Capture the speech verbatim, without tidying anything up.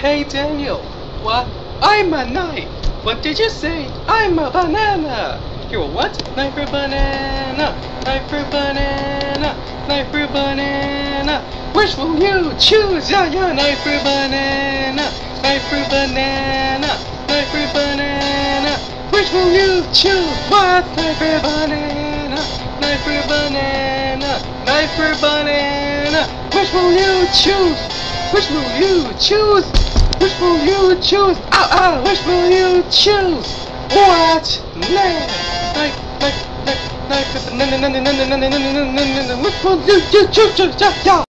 Hey Daniel, what? I'm a knife. What did you say? I'm a banana. You what? Knife for banana. Knife for banana. Knife for banana. Which will you choose? Yeah, yeah. Knife for banana. Knife for banana. Knife for banana. Which will you choose? What? Knife for banana. Knife for banana. Knife for banana. Which will you choose? Which will you choose? Which will you choose? Ow, ow, which will you choose? What? Knife, knife, knife, knife, knife, knife, which will you choose? Yeah, yeah.